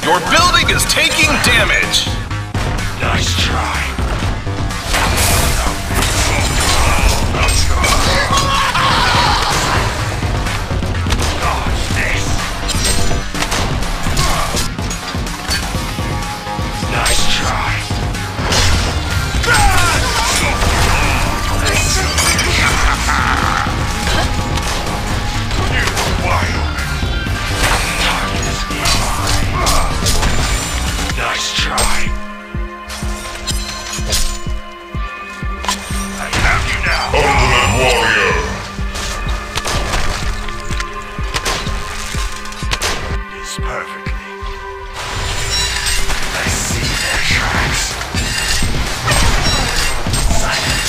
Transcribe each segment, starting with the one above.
Your building is taking damage. Nice try. Dodge this. Nice try. You were wide open. Target is nearby. Nice try. I have you now. Ultimate Warrior. This perfectly. I see their tracks. Silent.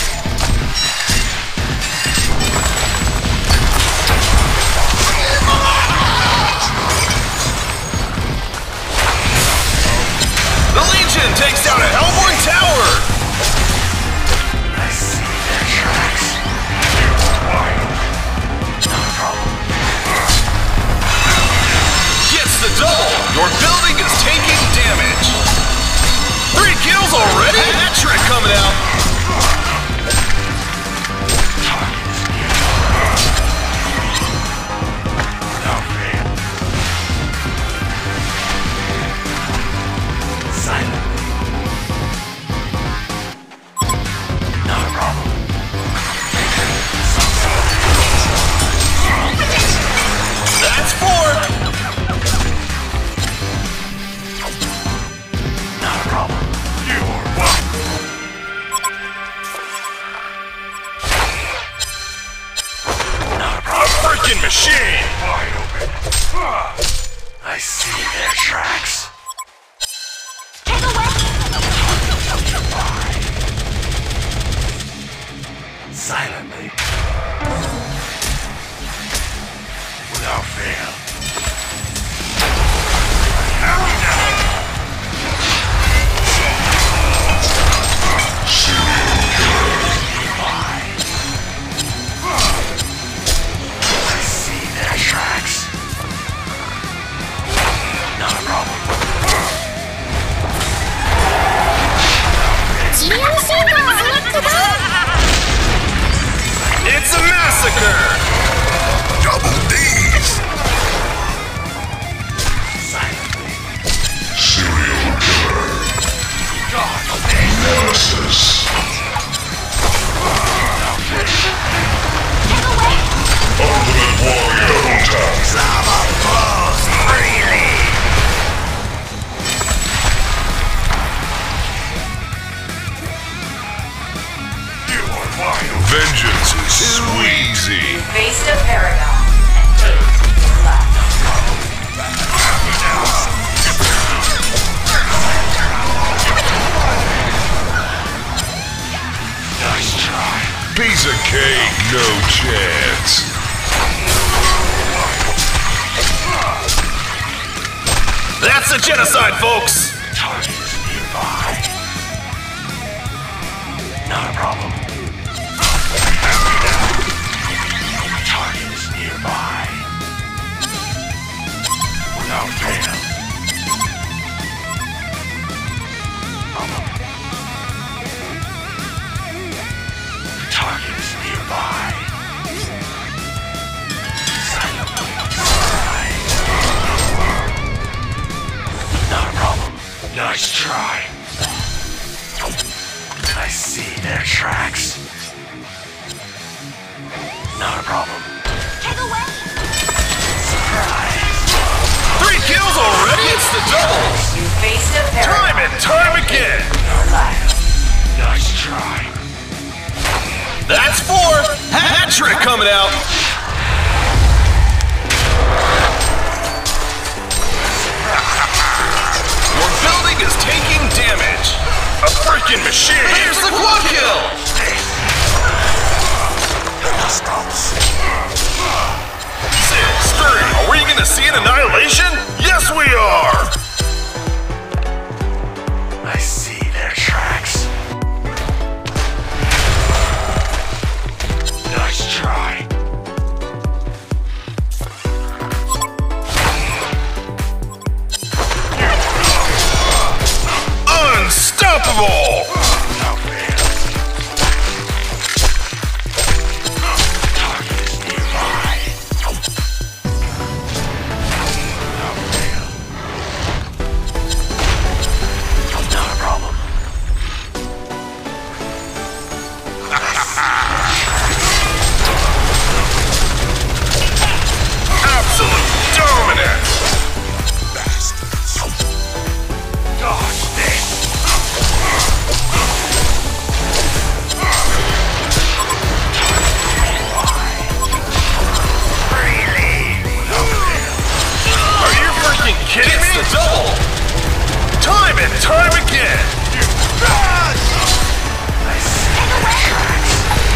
The Legion takes down a Hellborn tower. I see their tracks. You were wide. No problem. Gets the double. Your building is taking damage. 3 kills already? Hat-trick coming out. Target is nearby. Without fail. Silent. Not a problem. That's 4. Not a problem. You are one. Not a problem. Freaking machine. Wide open. I see their tracks. Silently. Without fail. I have you now. Nearby. I see their tracks. Not a problem. It's a massacre. Double D's. Silently. Serial killer. God, Nemesis. Ultimate Warrior Hotel. Lava flows freely. You are wide open. Vengeance is squeezy. Face to Paragon and take left. Nice try. Piece of cake, no chance. That's a genocide, folks. Target is nearby. Not a problem. Target is nearby. Without fail. Target is nearby. Silently. Not a problem. Nice try. I see their tracks. Not a problem. Surprise. 3 kills already? It's the double. You face to Paragon. Time and time again. Left. Nice try. That's 4. Hat-trick coming out. Your building is taking damage. A freaking machine. Here's the quad kill. Nostrils. 6-3. Are we gonna see an annihilation? Yes, we are. I see their tracks. Nice try. You time again. I see their tracks.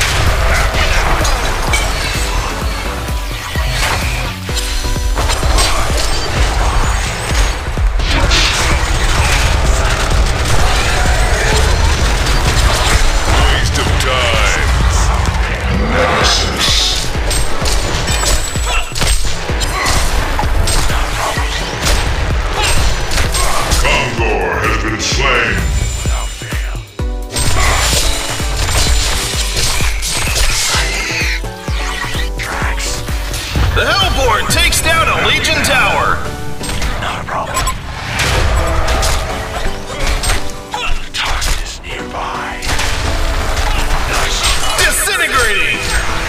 Waste of time. Nemesis. Kongor has been slain. Without fail. Tracks. The Hellborn takes down a Legion tower. Not a problem. The target is nearby. Nice try. Disintegrating.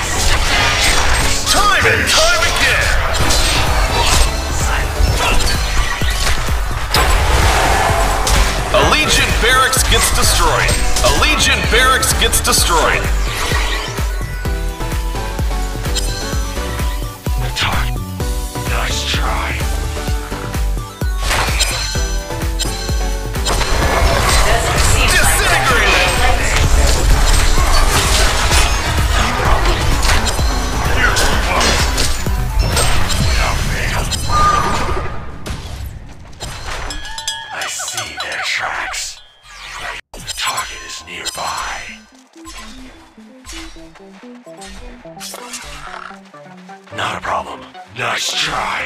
Time and time again. A Legion barracks gets destroyed. A Legion barracks gets destroyed. The target. Nice try. Doesn't seem Disintegrating. Without fail. I see their tracks. The target is nearby. Not a problem. Nice try.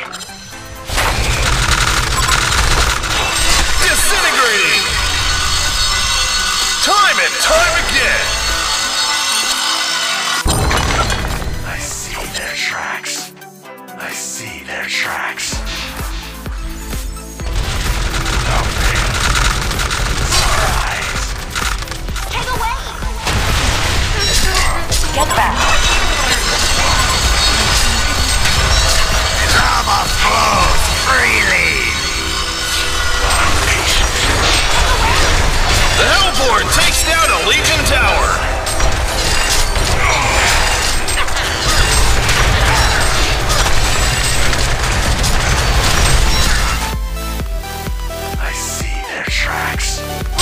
Disintegrating. Time and time again. I see their tracks. I see their tracks. Without fail. Surprise. Take away! Get back! Lava flows freely. The Hellborn takes down a Legion tower. I see their tracks.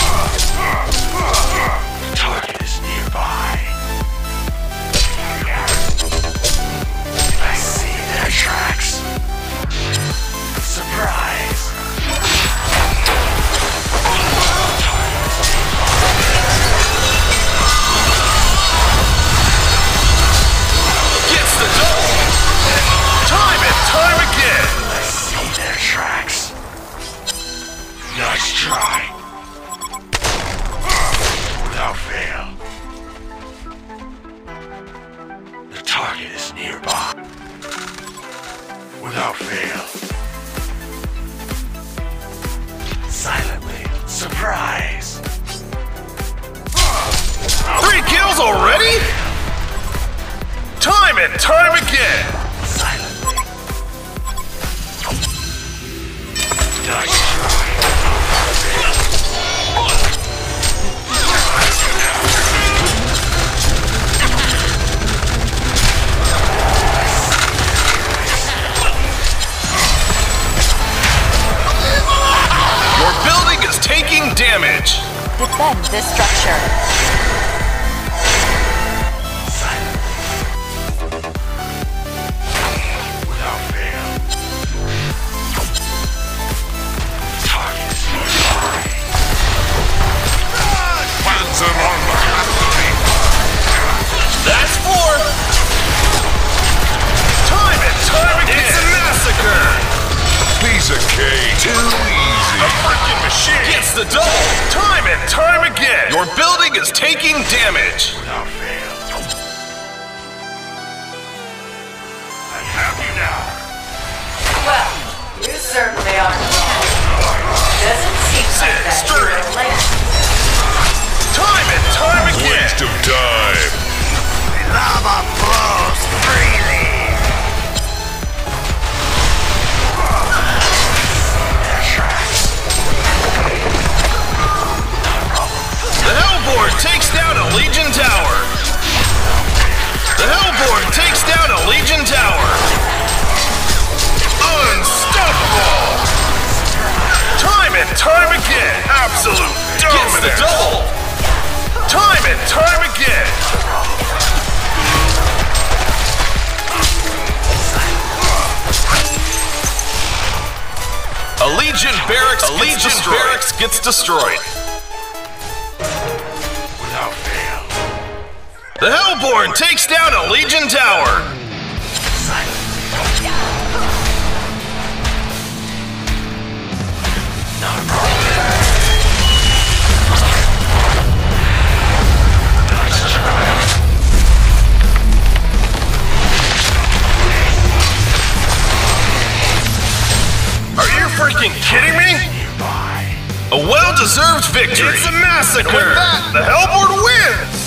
The target is nearby. I see their tracks. Surprise. Gets the double. Time and time again. I see their tracks. Nice try. Without fail. The target is nearby. Without fail. Silently. Surprise. 3 kills already? Time and time again. Silently. Nice try. Your building is taking damage. Defend this structure. Without fail. Target is nearby. Panzer on the cavalry. That's 4. Time and time again. It's a massacre. Piece of cake. Too easy. A freaking machine gets the double. Time and time again. Your building is taking damage. Without fail. I have you now. Well, you certainly are. Doesn't seem like that you were late. Time and time again. Waste of time. Lava flows freely. Their tracks. The Hellborn takes down a Legion tower. The Hellborn takes down a Legion tower. Unstoppable. Time and time again. Absolute dominance. Gets the double. Time and time again. A Legion barracks gets destroyed. Without fail. The Hellborn takes down a Legion tower. Not a problem. Are you freaking kidding me? A well-deserved victory. It's a massacre. And with that, the Hellborn wins.